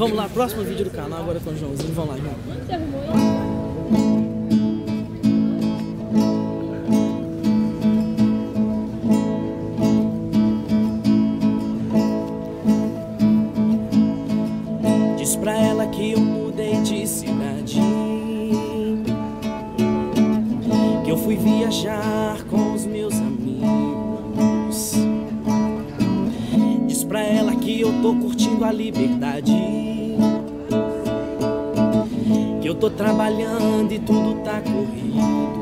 Vamos lá, próximo vídeo do canal agora com o Joãozinho. Vamos lá, João. Você arrumou? Diz pra ela que eu mudei de cidade, que eu fui viajar com os meus amigos. Diz pra ela que eu tô curtindo a liberdade, que eu tô trabalhando e tudo tá corrido.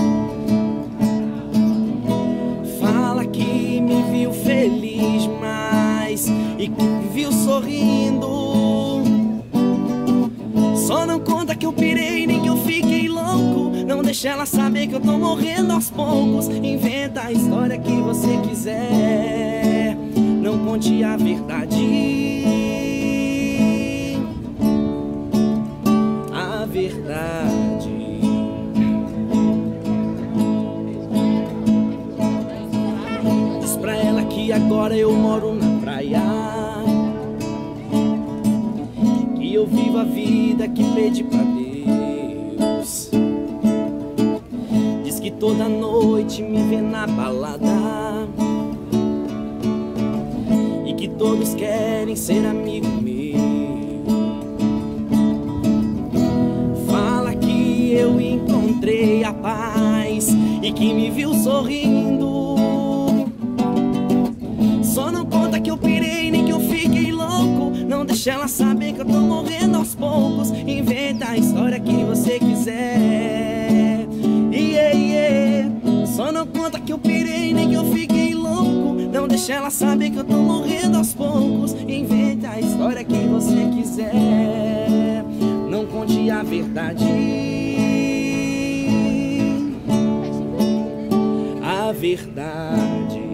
Fala que me viu feliz, mas e que me viu sorrindo. Só não conta que eu pirei nem que eu fiquei louco. Não deixa ela saber que eu tô morrendo aos poucos. Inventa a história que você quiser, não conte a verdade. A verdade. Diz pra ela que agora eu moro na praia, que eu vivo a vida que pedi pra Deus. Diz que toda noite me vê na balada e que todos querem ser amigo meu. Fala que eu encontrei a paz e que me viu sorrindo. Só não conta que eu pirei nem que eu fiquei louco. Não deixa ela saber que eu tô morrendo aos poucos. Inventa a história que você quiser. Yeah, yeah. Só não conta que eu pirei nem que eu fiquei louco. Não deixa ela saber que eu tô morrendo aos poucos. Inventa a história que você quiser, não conte a verdade. A verdade.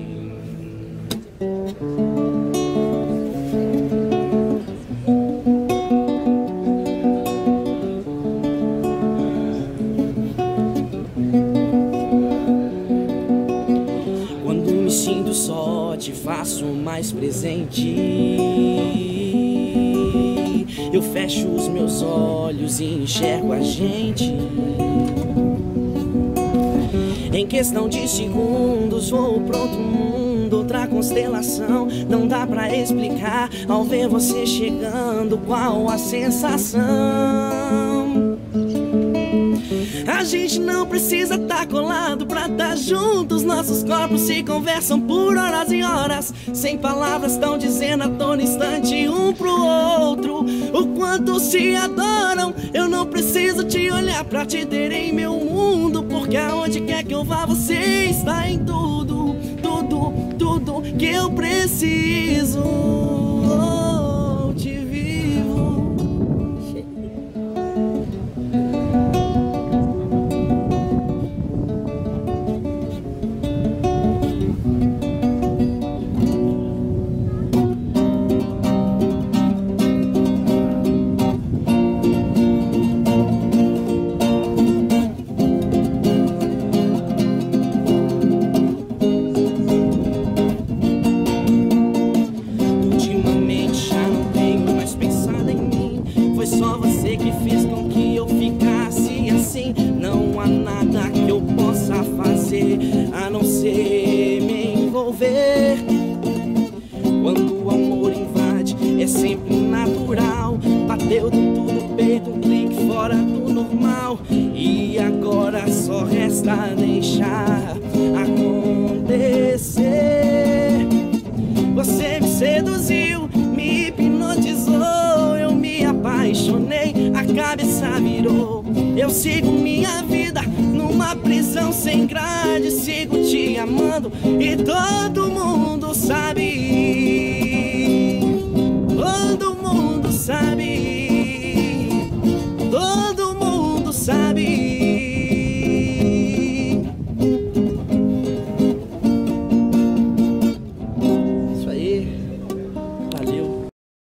Quando me sinto só, te faço mais presente. Eu fecho os meus olhos e enxergo a gente. Em questão de segundos vou pro outro mundo, outra constelação. Não dá pra explicar ao ver você chegando qual a sensação. A gente não precisa tá colado pra tá juntos. Nossos corpos se conversam por horas e horas. Sem palavras tão dizendo a todo instante um pro outro o quanto se adoram. Eu não preciso te olhar pra te ter em meu mundo, porque aonde quer que eu vá você está em tudo, tudo, tudo que eu preciso. Oh, te vivo. A não ser me envolver. Quando o amor invade é sempre natural. Bateu tudo no peito, um clique fora do normal. E agora só resta deixar acontecer. Você me seduziu, me hipnotizou. Eu me apaixonei, a cabeça virou. Eu sigo minha vida numa prisão sem grade. Sigo te amando e todo mundo sabe. Todo mundo sabe.